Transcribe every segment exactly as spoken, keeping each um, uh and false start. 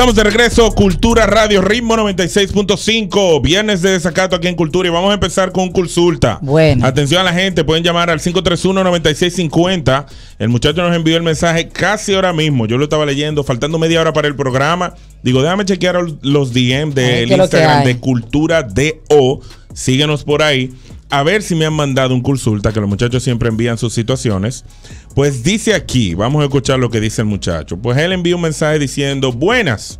Estamos de regreso, Cultura Radio, Ritmo noventa y seis punto cinco, viernes de desacato aquí en Cultura, y vamos a empezar con consulta. Bueno. Atención a la gente, pueden llamar al cinco tres uno, nueve seis cinco cero. El muchacho nos envió el mensaje casi ahora mismo, yo lo estaba leyendo, faltando media hora para el programa. Digo, déjame chequear los D M del Instagram de Cultura D O. Síguenos por ahí, a ver si me han mandado un consulta, que los muchachos siempre envían sus situaciones. Pues dice aquí, vamos a escuchar lo que dice el muchacho. Pues él envió un mensaje diciendo: buenas,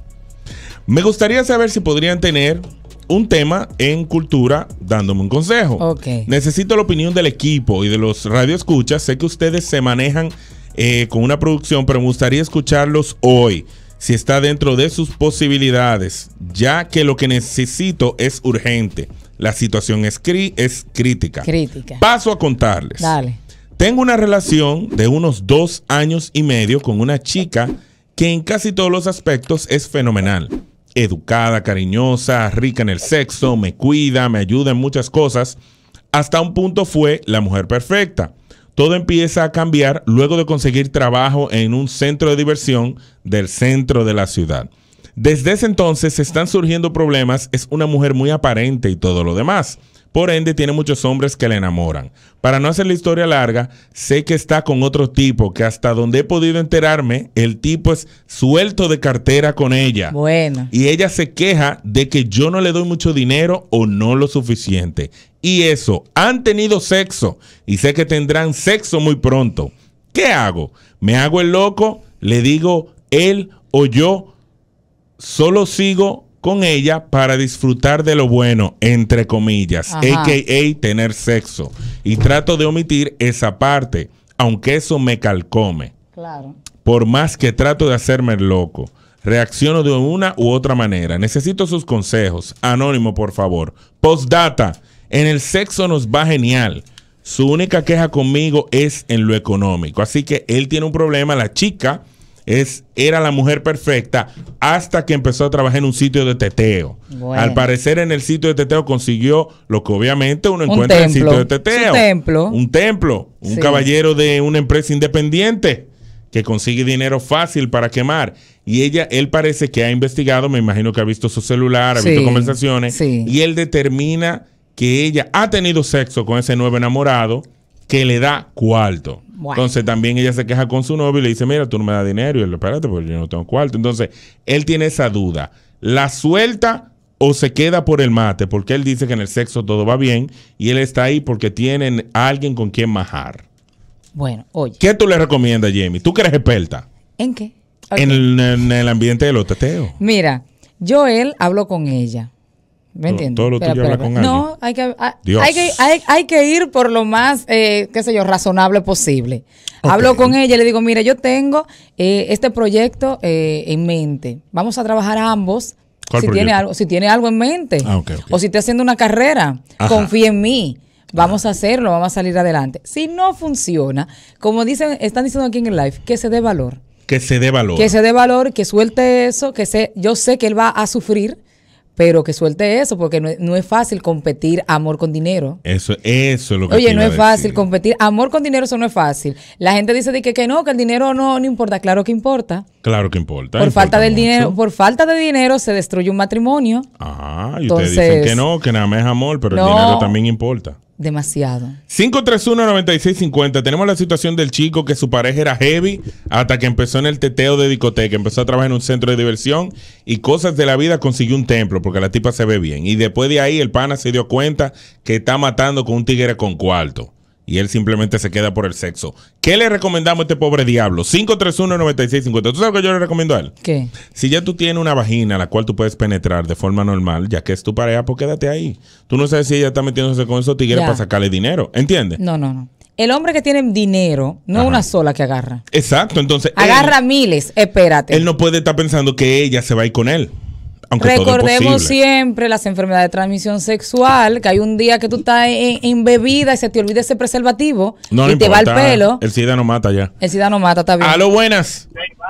me gustaría saber si podrían tener un tema en Cultura dándome un consejo. Okay. Necesito la opinión del equipo y de los radioescuchas. Sé que ustedes se manejan eh, con una producción, pero me gustaría escucharlos hoy, si está dentro de sus posibilidades, ya que lo que necesito es urgente. La situación es, cri es crítica. Crítica. Paso a contarles. Dale. Tengo una relación de unos dos años y medio con una chica que en casi todos los aspectos es fenomenal. Educada, cariñosa, rica en el sexo, me cuida, me ayuda en muchas cosas. Hasta un punto fue la mujer perfecta. Todo empieza a cambiar luego de conseguir trabajo en un centro de diversión del centro de la ciudad. Desde ese entonces están surgiendo problemas. Es una mujer muy aparente y todo lo demás. Por ende, tiene muchos hombres que la enamoran. Para no hacer la historia larga, sé que está con otro tipo que, hasta donde he podido enterarme, el tipo es suelto de cartera con ella. Bueno. Y ella se queja de que yo no le doy mucho dinero o no lo suficiente. Y eso, han tenido sexo y sé que tendrán sexo muy pronto. ¿Qué hago? ¿Me hago el loco? ¿Le digo él o yo? Solo sigo con ella para disfrutar de lo bueno, entre comillas, Ajá. a k a tener sexo. Y trato de omitir esa parte, aunque eso me calcome. Claro. Por más que trato de hacerme el loco, reacciono de una u otra manera. Necesito sus consejos. Anónimo, por favor. Postdata, en el sexo nos va genial. Su única queja conmigo es en lo económico. Así que él tiene un problema. La chica Es, era la mujer perfecta hasta que empezó a trabajar en un sitio de teteo. Bueno. Al parecer, en el sitio de teteo consiguió lo que obviamente uno un encuentra templo. en el sitio de teteo. Un templo. Un templo. Un Sí. caballero de una empresa independiente que consigue dinero fácil para quemar. Y ella, él parece que ha investigado, me imagino que ha visto su celular, ha sí. visto conversaciones. Sí. Y él determina que ella ha tenido sexo con ese nuevo enamorado que le da cuarto. Bueno. Entonces también ella se queja con su novio y le dice: mira, tú no me das dinero. Y él: espérate, porque yo no tengo cuarto. Entonces él tiene esa duda. ¿La suelta o se queda por el mate? Porque él dice que en el sexo todo va bien y él está ahí porque tienen a alguien con quien majar. Bueno, oye. ¿Qué tú le recomiendas, Jamie? Tú que eres experta. ¿En qué? Okay. En, el, en el ambiente de los teteos. Mira, yo él hablo con ella. ¿Me entiendes? Todo lo tuyo habla con alguien. No, hay que, hay, hay, que, hay, hay que ir por lo más, eh, qué sé yo, razonable posible. Okay. Hablo con ella y le digo: mira, yo tengo eh, este proyecto eh, en mente. Vamos a trabajar ambos. ¿Cuál si proyecto? tiene algo, si tiene algo en mente. Ah, okay, okay. O si está haciendo una carrera, ajá, confía en mí. Vamos Ajá. a hacerlo, vamos a salir adelante. Si no funciona, como dicen, están diciendo aquí en el live, que se dé valor. Que se dé valor. Que se dé valor, que suelte eso, que se, yo sé que él va a sufrir, pero que suelte eso, porque no, no es fácil competir amor con dinero. Eso, eso es lo que Oye, no es fácil decir. competir. Amor con dinero, eso no es fácil. La gente dice de que, que no, que el dinero no, no importa. Claro que importa. Claro que importa. Por importa falta del mucho. dinero, por falta de dinero se destruye un matrimonio. Ah, y Entonces, ustedes dicen que no, que nada más es amor, pero no, el dinero también importa. Demasiado. cinco tres uno, nueve seis cinco cero. Tenemos la situación del chico que su pareja era heavy hasta que empezó en el teteo de discoteca. Empezó a trabajar en un centro de diversión y cosas de la vida consiguió un templo porque la tipa se ve bien. Y después de ahí el pana se dio cuenta que está matando con un tigre con cuarto. Y él simplemente se queda por el sexo. ¿Qué le recomendamos a este pobre diablo? cinco tres uno, nueve seis cinco cero. ¿Tú sabes lo que yo le recomiendo a él? ¿Qué? Si ya tú tienes una vagina a la cual tú puedes penetrar de forma normal, ya que es tu pareja, pues quédate ahí. Tú no sabes si ella está metiéndose con esos tigres ya. para sacarle dinero. ¿Entiendes? No, no, no. El hombre que tiene dinero, no es una sola que agarra. Exacto. Entonces agarra él, miles, espérate. Él no puede estar pensando que ella se va a ir con él. Aunque recordemos siempre las enfermedades de transmisión sexual, que hay un día que tú estás en, en bebida y se te olvida ese preservativo no y te importa, va el pelo. El SIDA no mata ya. El SIDA no mata, está bien. Aló, buenas.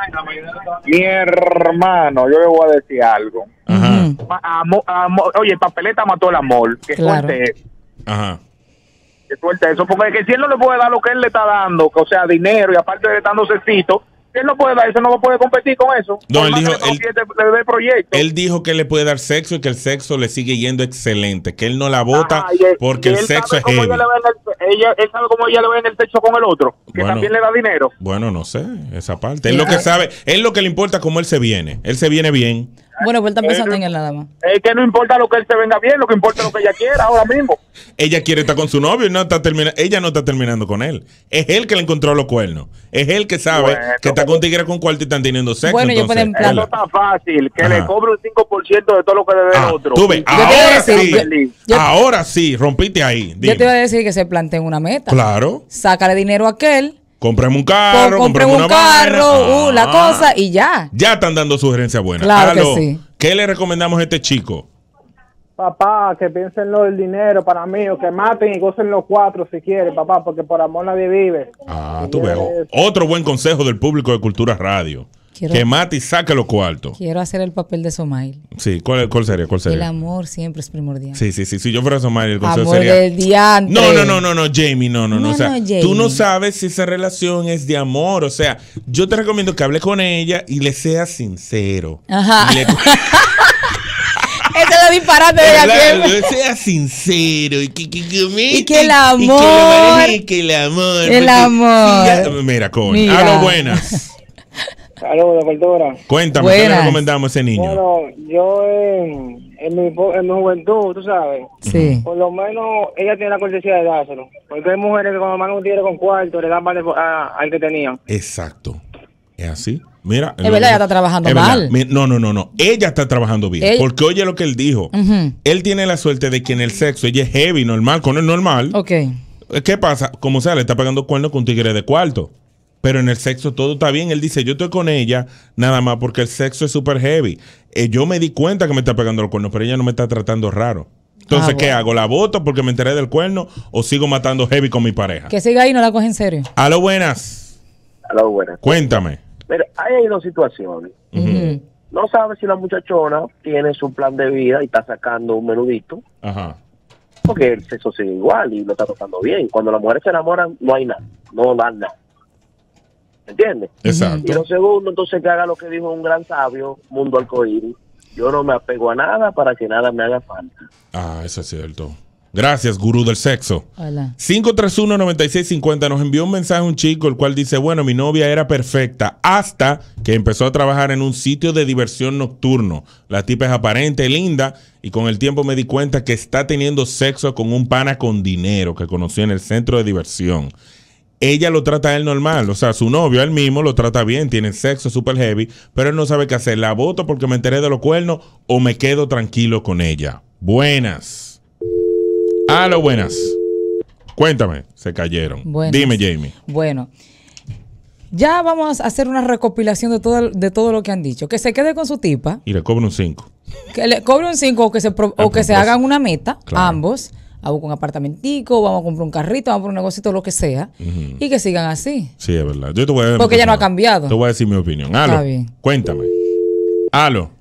Mi hermano, yo le voy a decir algo. Ajá. Uh-huh. Amor, amor, oye, Papeleta mató el amor. Que claro. suerte eso. Ajá. Que suerte eso. Porque que si él no le puede dar lo que él le está dando, o sea, dinero, y aparte de dando cecito, él no puede dar eso, no puede competir con eso. No, él dijo, él, él, de proyecto. él dijo que le puede dar sexo y que el sexo le sigue yendo excelente, que él no la bota Ajá, él, porque el sexo es heavy. Ella le el, ella, él sabe cómo ella le ve en el sexo con el otro, que bueno, también le da dinero. Bueno, no sé, esa parte. Él lo que sabe, él lo que le importa cómo él se viene. Él se viene bien. Bueno, pues él está pensando en él nada más. Es que no importa lo que él se venga bien, lo que importa es lo que ella quiera ahora mismo. Ella quiere estar con su novio y no está terminando. Ella no está terminando con él. Es él que le encontró los cuernos. Es él que sabe bueno, que está con tigres con cuarto y están teniendo sexo. Bueno, entonces, yo puedo eso está fácil. Que Ajá. le cobre un cinco por ciento de todo lo que debe ah, el otro. Tú ves, ahora sí. Yo, yo, ahora sí, rompiste ahí. Dime. Yo te iba a decir que se planteen una meta. Claro. Sácale dinero a aquel. Compremos un carro, compremos un carro, uh, ah, la cosa y ya. Ya están dando sugerencias buenas. Claro Aló, que sí. ¿Qué le recomendamos a este chico? Papá, que piensen en lo del dinero para mí, o que maten y gocen los cuatro si quieren, papá, porque por amor nadie vive. Ah, tú ves. Otro buen consejo del público de Cultura Radio. Quiero, que mate y saque los cuartos. Quiero hacer el papel de Somail. Sí, ¿cuál, cuál sería? ¿Cuál sería? El amor siempre es primordial. Sí, sí, sí. Si yo fuera Somail, el consejo amor sería. Del diantre. No, no, no, no, no, Jamie, no, no, no. no o sea, no, tú no sabes si esa relación es de amor. O sea, yo te recomiendo que hables con ella y le seas sincero. Ajá. Y le... Esa es la disparate de la que sea sincero y que, que, que, me, y que el amor. Y que, lo maneje, que el amor. El amor. Ya, mira, coño. A lo buenas. Saludos, Cultura. Cuéntame, Buenas. ¿qué le recomendamos a ese niño? Bueno, yo en, en, mi, en mi juventud, tú sabes, sí. por lo menos ella tiene la cortesía de dárselo. Porque hay mujeres que cuando mandan un tigre con cuarto le dan mal al que tenían. Exacto. ¿Es así? Mira. Es verdad, ella está trabajando mal. No, no, no, no. Ella está trabajando bien. Ella... Porque oye lo que él dijo. Uh-huh. Él tiene la suerte de que en el sexo ella es heavy, normal, con el normal. Ok. ¿Qué pasa? Como sea, le está pagando cuernos con un tigre de cuarto. Pero en el sexo todo está bien. Él dice, yo estoy con ella nada más porque el sexo es súper heavy. Eh, yo me di cuenta que me está pegando los cuernos, pero ella no me está tratando raro. Entonces, ah, bueno. ¿qué hago? ¿La boto porque me enteré del cuerno o sigo matando heavy con mi pareja? Que siga ahí y no la coge en serio. A lo buenas. A lo buenas. Cuéntame. Pero hay dos situaciones. Uh-huh. No sabe si la muchachona tiene su plan de vida y está sacando un menudito. Ajá. Porque el sexo sigue igual y lo está tratando bien. Cuando las mujeres se enamoran, no hay nada. No dan nada. ¿Entiendes? Exacto. Y lo segundo, entonces, que haga lo que dijo un gran sabio, Mundo Arcoíris. Yo no me apego a nada para que nada me haga falta. Ah, eso es cierto. Gracias, gurú del sexo. Hola. cinco tres uno, nueve seis cinco cero nos envió un mensaje un chico, el cual dice, bueno, mi novia era perfecta hasta que empezó a trabajar en un sitio de diversión nocturno. La tipa es aparente, linda, y con el tiempo me di cuenta que está teniendo sexo con un pana con dinero que conoció en el centro de diversión. Ella lo trata a él normal, o sea, su novio, él mismo lo trata bien, tiene sexo super heavy, pero él no sabe qué hacer. ¿La voto porque me enteré de los cuernos o me quedo tranquilo con ella? Buenas. Aló, buenas. Cuéntame, se cayeron. Buenas. Dime, Jamie. Bueno, ya vamos a hacer una recopilación de todo, de todo lo que han dicho. Que se quede con su tipa. Y le cobre un cinco. Que le cobre un cinco o que se, pro, o que se hagan una meta, claro. ambos. A buscar un apartamentico, vamos a comprar un carrito, vamos a poner un negocito, lo que sea, uh-huh. y que sigan así. Sí, es verdad. Yo te voy a Porque ella no ha cambiado. Te voy a decir mi opinión. Aló, está bien. Cuéntame. Aló.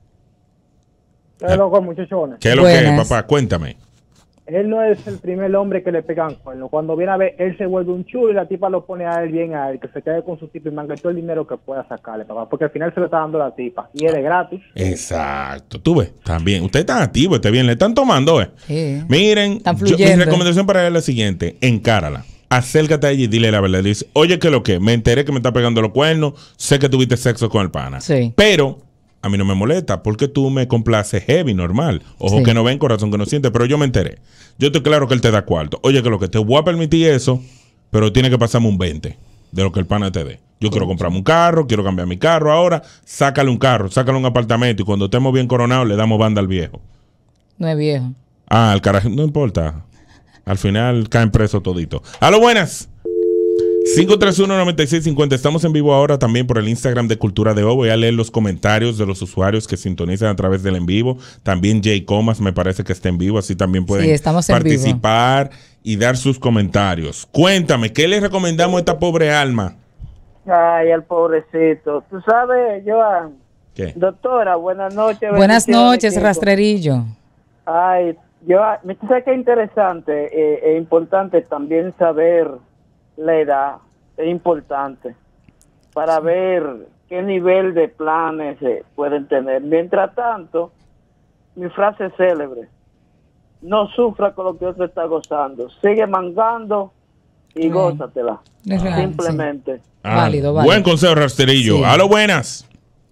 ¿Qué es lo que, muchachones? ¿Qué es lo Buenas. que es, papá? Cuéntame. Él no es el primer hombre que le pegan cuernos. Cuando viene a ver, él se vuelve un chulo y la tipa lo pone a él bien a él, que se quede con su tipa y mangue todo el dinero que pueda sacarle, papá. Porque al final se lo está dando la tipa y es de gratis. Exacto. Tú ves, también. Usted está activo, está bien. Le están tomando, ¿eh? Sí. Miren, yo, mi recomendación para él es la siguiente. Encárala. Acércate a ella y dile la verdad. Dice, oye, ¿qué es lo que? Me enteré que me está pegando los cuernos. Sé que tuviste sexo con el pana. Sí. Pero a mí no me molesta porque tú me complaces heavy, normal. Ojo sí. que no ven, corazón que no siente, pero yo me enteré. Yo estoy claro que él te da cuarto. Oye, que lo que te voy a permitir eso, pero tiene que pasarme un veinte de lo que el pana te dé. Yo quiero comprarme un carro, quiero cambiar mi carro ahora. Sácale un carro, sácale un apartamento y cuando estemos bien coronados le damos banda al viejo. No es viejo. Ah, el carajo, no importa. Al final caen presos todito. ¡A lo buenas! cinco tres uno, nueve seis cinco cero. Estamos en vivo ahora también por el Instagram de Cultura de O. Voy a leer los comentarios de los usuarios que sintonizan a través del en vivo. También Jay Comas me parece que está en vivo, así también pueden sí, estamos en participar vivo. Y dar sus comentarios. Cuéntame, ¿qué le recomendamos a esta pobre alma? Ay, el pobrecito. Tú sabes, Joan. ¿Qué? Doctora, buenas noches. Buenas noches, rastrerillo. Ay, Joan, me parece que es interesante e eh, eh, importante también saber la edad. Es importante. para ver qué nivel de planes eh, pueden tener. Mientras tanto, mi frase célebre: no sufra con lo que otro está gozando, sigue mangando y Bien. gózatela. Es real, Simplemente. Ah, Válido, válido. Buen consejo, Rasterillo. Sí. A lo buenas.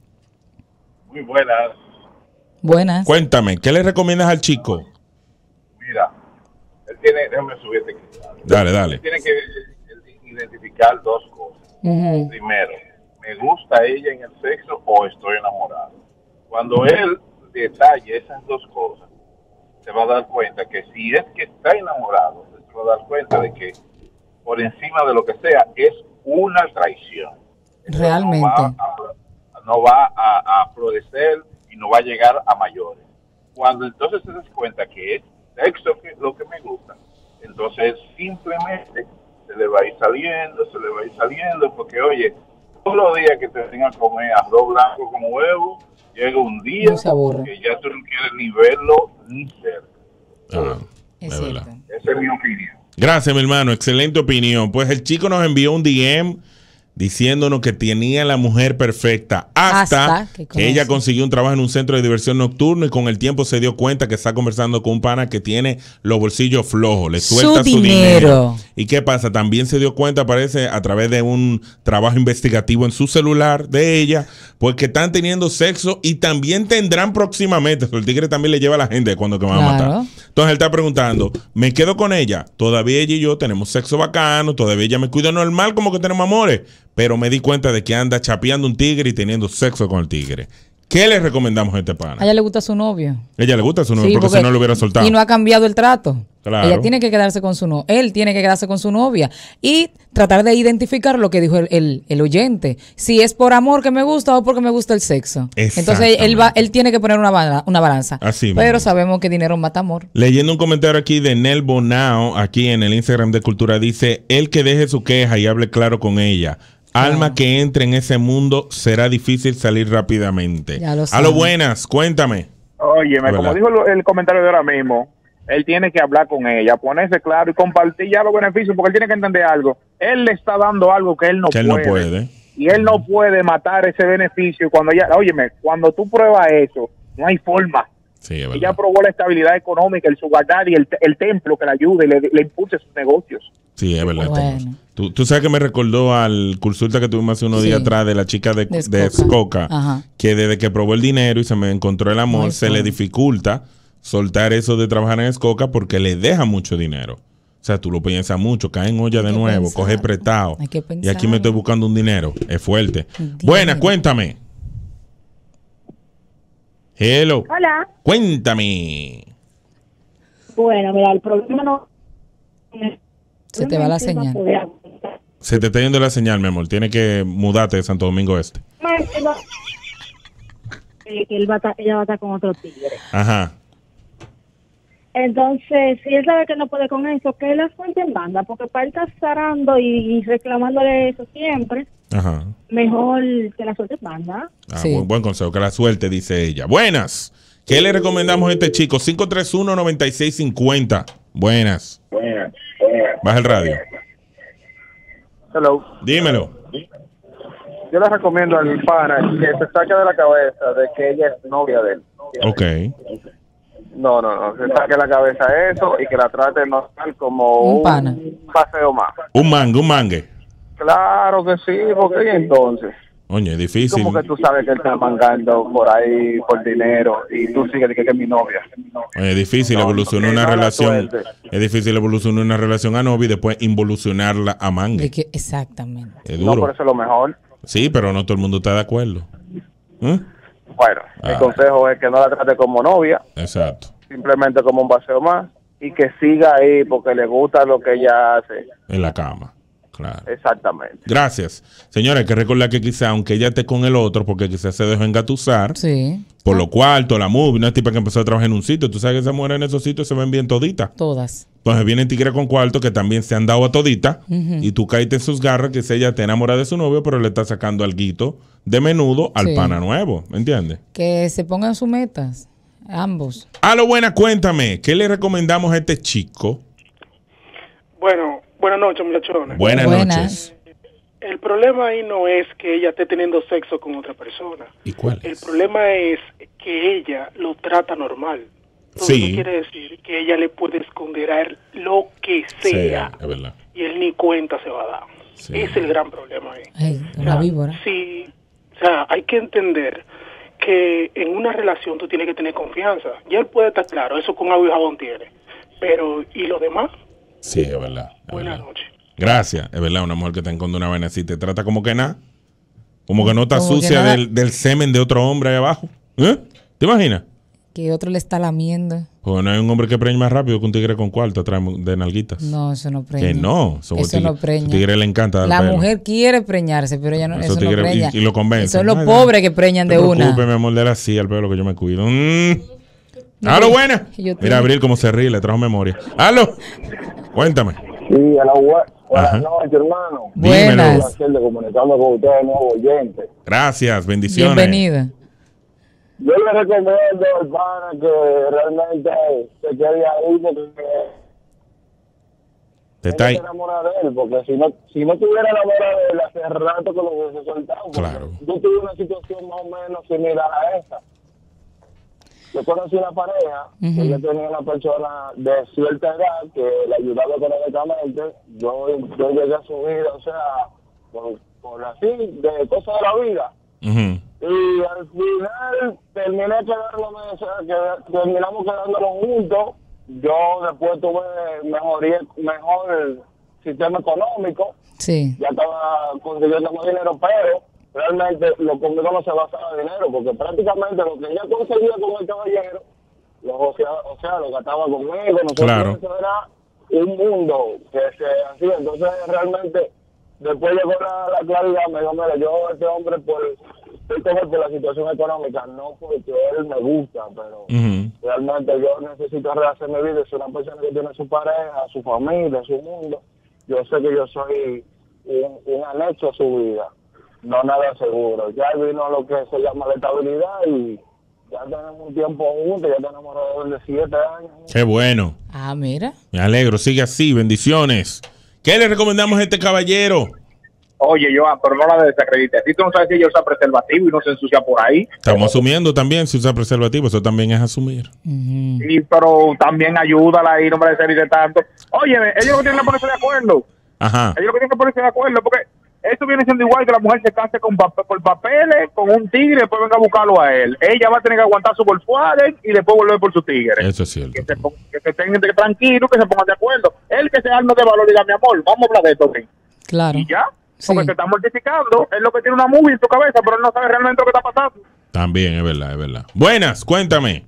Muy buenas. Buenas. Cuéntame, ¿qué le recomiendas al chico? Mira, él tiene, déjame subirte aquí. Dale, dale. Él tiene que identificar dos cosas. Ujú. Primero, ¿me gusta ella en el sexo o estoy enamorado? Cuando él detalle esas dos cosas, se va a dar cuenta que si es que está enamorado, se va a dar cuenta de que por encima de lo que sea es una traición. Realmente. No va a, no va a, a florecer y no va a llegar a mayores. Cuando entonces se des cuenta que es sexo que, lo que me gusta, entonces simplemente se le va a ir saliendo, se le va a ir saliendo, porque oye, todos los días que te vengan a comer arroz blanco con huevo, llega un día No se aburre. que ya tú no quieres ni verlo ni cerca. Ah, Es es cierto. verdad. Esa es mi opinión. Gracias, mi hermano. Excelente opinión. Pues el chico nos envió un D M diciéndonos que tenía la mujer perfecta hasta, Hasta que que ella conoce. consiguió un trabajo en un centro de diversión nocturno y con el tiempo se dio cuenta que está conversando con un pana que tiene los bolsillos flojos, le Su suelta su dinero. dinero. ¿Y qué pasa? También se dio cuenta, parece, a través de un trabajo investigativo en su celular de ella, pues que están teniendo sexo y también tendrán próximamente. El tigre también le lleva a la gente cuando que van a Claro. matar. Entonces él está preguntando, ¿me quedo con ella? Todavía ella y yo tenemos sexo bacano, todavía ella me cuida normal como que tenemos amores, pero me di cuenta de que anda chapeando un tigre y teniendo sexo con el tigre. ¿Qué le recomendamos a este A pana? ella le gusta su novio. A ella le gusta su novio Sí, porque, porque- si no lo hubiera soltado. Y no ha cambiado el trato. Claro. Ella tiene que quedarse con su novio. Él tiene que quedarse con su novia. Y tratar de identificar lo que dijo el, el- el oyente. Si es por amor que me gusta o porque me gusta el sexo. Entonces él va, él tiene que poner una, bala- una balanza. Así Pero mismo. sabemos que dinero mata amor. Leyendo un comentario aquí de Nel Bonao, aquí en el Instagram de Cultura, dice, el que deje su queja y hable claro con ella. Alma que entre en ese mundo será difícil salir rápidamente. Ya lo A sabe. lo buenas, cuéntame. Óyeme, Es como verdad. dijo el, el comentario de ahora mismo, él tiene que hablar con ella, ponerse claro y compartir ya los beneficios, porque él tiene que entender algo. Él le está dando algo que él no Que él puede. no puede. Y él no puede matar ese beneficio. Cuando ella, óyeme, cuando tú pruebas eso, no hay forma. Sí, es Ella verdad. probó la estabilidad económica, el sugar daddy, el, el templo que le ayude y le, le impulse sus negocios. Sí, es verdad. Bueno. Tomás. Tú, tú sabes que me recordó al consulta que tuvimos hace unos Sí. días atrás de la chica de, De de Escoca. Escoca, Ajá. que desde que probó el dinero y se me encontró el amor, Ay, se sí. le dificulta soltar eso de trabajar en Escoca porque le deja mucho dinero. O sea, tú lo piensas mucho, cae en olla de Hay que nuevo, pensar. coge prestado. Hay que Y pensar. aquí me estoy buscando un dinero. Es fuerte. Dinero. Buena, cuéntame. Hello. Hola. Cuéntame. Bueno, mira, el problema no... Se te va la señal. Se te está yendo la señal, mi amor. Tienes que mudarte de Santo Domingo Este. Eh, que él va a estar- ella va a estar con otro tigre. Ajá. Entonces, si él sabe que no puede con eso, que él la suelte en banda, porque para él estar zarando y, y reclamándole eso siempre, Ajá. mejor que la suelte en banda. Ah, Sí. buen, buen consejo, que la suerte, dice ella. Buenas. ¿Qué le recomendamos a este chico? cinco tres uno, nueve seis cinco cero. Buenas. Baja el radio. Hello. Dímelo. Yo le recomiendo al pana que se saque de la cabeza de que ella es novia de él. Ok. No, no, no, se saque de la cabeza eso y que la trate normal como Un un, pana. paseo más. Un mangue, un mangue. Claro que sí, porque ¿y entonces? Oye, es difícil. ¿Cómo que tú sabes que él está mangando por ahí por dinero y tú sigues diciendo que es mi novia? Oye, es difícil No, evolucionar no, una no la relación. suerte. Es difícil evolucionar una relación a novia y después involucionarla a De mangue. que, exactamente. Es No, por duro. eso es lo mejor. Sí, pero no todo el mundo está de acuerdo. ¿Eh? Bueno, Ah. mi consejo es que no la trate como novia, Exacto. simplemente como un paseo más y que siga ahí porque le gusta lo que ella hace. En la cama. Claro. Exactamente. Gracias. Señora, hay que recordar que quizá, aunque ella esté con el otro, porque quizás se dejó engatusar, Sí, por lo cuarto, la movie, una tipa que empezó a trabajar en un sitio, tú sabes que esas mujeres en esos sitios se ven bien toditas. todas. Entonces vienen tigres con cuarto que también se han dado a todita y tú caíste en sus garras que si ella está enamorada de su novio, pero le está sacando alguito de menudo al Sí. pana nuevo, ¿me entiendes? Que se pongan sus metas, ambos. A lo buena, cuéntame, ¿qué le recomendamos a este chico? Bueno, buenas noches, muchachones. Buenas, Buenas. noches. el problema ahí no es que ella esté teniendo sexo con otra persona. ¿Y cuál El es? problema es que ella lo trata normal. Entonces, Sí. no quiere decir que ella le puede esconder a él lo que Sí, sea. es verdad. Y él ni cuenta se va a dar. Sí. Ese es el gran problema ahí. Ay, O una sea, víbora. sí, o sea, hay que entender que en una relación tú tienes que tener confianza. Ya él puede estar claro, eso con agua y jabón tiene. Pero, ¿y los demás? Sí, es verdad. Es Buenas verdad. noches. Gracias. Es verdad, una mujer que te enconde una vaina así te trata como que nada. Como que no está Como que sucia nada. del, del semen de otro hombre ahí abajo. ¿Eh? ¿Te imaginas? Que otro le está lamiendo. Porque no hay un hombre que preñe más rápido que un tigre con cuarto atrás de nalguitas. No, eso no preña. Que no. Son Eso tigre- no preña. a tigre le encanta dar La pelo. mujer quiere preñarse, pero ella no, Esos eso no tigres- preña. y, y lo convence. Son los Ay, pobres que preñan no de te una. preocupes, mi amor, de la así al pelo que yo me cuido. Mm. No, ¡Halo, yo- buena! yo te- Mira, Abril, cómo se ríe, le trajo memoria. ¡Halo! Cuéntame. Sí, a la bu- Ajá. buenas noches, hermano. Buenas. Dímelo. Un placer de comunicarme con ustedes, nuevo oyente. Gracias, bendiciones. Bienvenida. Yo le recomiendo al pana que realmente se quede ahí porque Te está ahí. se enamora de él, porque si no, si no tuviera enamorado de él, hace rato que lo hubiese soltado. porque Claro. Yo tuve una situación más o menos similar a esa. Yo conocí una pareja, Ujú. que yo tenía una persona de cierta edad que le ayudaba económicamente. Yo, yo llegué a su vida, o sea, por, por así, de cosas de la vida. Ujú. Y al final terminé quedándome, o sea, que, terminamos quedándonos juntos. Yo después tuve mejoría, mejor sistema económico. Sí. Ya estaba consiguiendo más dinero, pero realmente lo conmigo no se basaba en dinero, porque prácticamente lo que ella conseguía con el caballero, lo, o, sea, o sea, lo gastaba conmigo. Nosotros Claro. eso era un mundo que se hacía. Entonces realmente, después llegó la, la claridad, me dijo, mira, yo este hombre por, estoy con él por la situación económica, no porque él me gusta, pero Ujú. realmente yo necesito rehacer mi vida. Es una persona que tiene su pareja, su familia, su mundo. Yo sé que yo soy un, un anexo a su vida, no nada seguro. Ya vino lo que se llama la estabilidad y ya tenemos un tiempo juntos, ya tenemos alrededor de siete años. Qué bueno. Ah, mira. Me alegro. Sigue así. Bendiciones. ¿Qué le recomendamos a este caballero? Oye, Joan, pero no la desacredite. Si tú no sabes si ella usa preservativo y no se ensucia por ahí. Estamos asumiendo también si usa preservativo. Eso también es asumir. Ujú. Sí, pero también ayúdala ahí, no me desacredite tanto. Oye, ellos lo que tienen que ponerse de acuerdo. Ajá. Ellos lo que tienen que ponerse de acuerdo, porque esto viene siendo igual que la mujer se case con papel, por papeles, con un tigre, y después venga a buscarlo a él. Ella va a tener que aguantar su Volkswagen y después volver por su tigre. Eso es cierto. Que se, pon- que se estén tranquilos, que se pongan de acuerdo. Él que se arme de valor y diga, mi amor, vamos a hablar de esto, ¿sí? Claro. Y ya, Sí. porque se está mortificando, es lo que tiene una movie en su cabeza, pero él no sabe realmente lo que está pasando. También es verdad, es verdad. Buenas, cuéntame.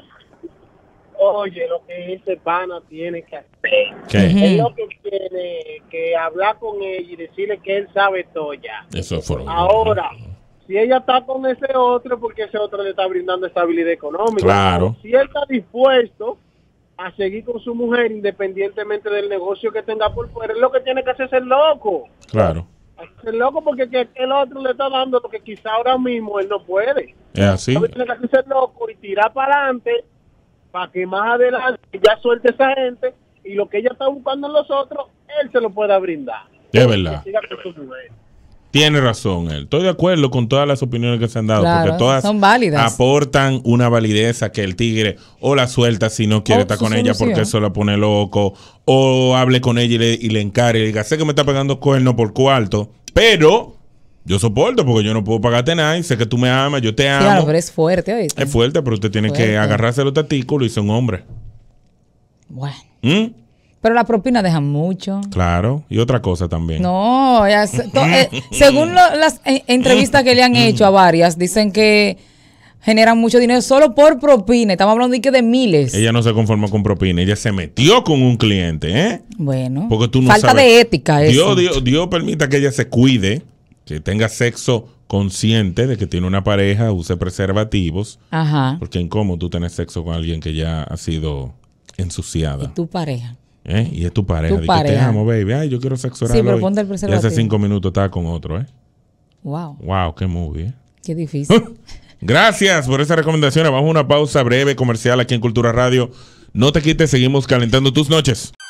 Oye, lo que ese pana tiene que hacer ¿Qué? es lo que tiene que hablar con ella y decirle que él sabe todo ya. Eso fue. Ahora, si ella está con ese otro, porque ese otro le está brindando estabilidad económica. Claro. Si él está dispuesto a seguir con su mujer independientemente del negocio que tenga por fuera, es lo que tiene que hacer es el loco. Claro. El loco porque que el otro le está dando lo que quizá ahora mismo él no puede. Es así. Lo que tiene que hacer es el loco y tirar para adelante para que más adelante ya suelte esa gente y lo que ella está buscando en los otros, él se lo pueda brindar. Es verdad. Que siga con su mujer. Tiene razón él. Estoy de acuerdo con todas las opiniones que se han dado, Claro, porque todas son válidas. aportan una validez a que el tigre o la suelta si no quiere O estar su con ella porque solución. eso la pone loco, o hable con ella y le, y le encare y le diga, sé que me está pegando cuerno por cuarto, pero yo soporto porque yo no puedo pagarte nada y sé que tú me amas, yo te amo. Claro, pero es fuerte, ¿oíste? Es fuerte, pero usted tiene Fuerte. que agarrarse a los testículos y ser un hombre. Bueno. ¿Mm? Pero la propina deja mucho. Claro. Y otra cosa también. No, ya se- to- eh, según lo- las eh, entrevistas que le han hecho a varias, dicen que generan mucho dinero solo por propina. Estamos hablando de, que de miles. Ella no se conformó con propina, ella se metió con un cliente, ¿eh? Bueno, Porque tú no falta sabes. de ética eso. Dios, Dios, Dios permita que ella se cuide, que tenga sexo consciente de que tiene una pareja, use preservativos, Ajá. porque es incómodo tú tener sexo con alguien que ya ha sido ensuciada. Tu pareja. ¿Eh? Y es tu pareja. Tu Di que te pareja. amo, baby. Ay, yo quiero sexo oral Sí, pero hoy. ponte el Y preservativo. hace cinco minutos estaba con otro, ¿eh? Wow, Wow, qué movie, ¿eh? qué difícil. Gracias por esa recomendación. Vamos a una pausa breve comercial aquí en Cultura Radio. No te quites, seguimos calentando tus noches.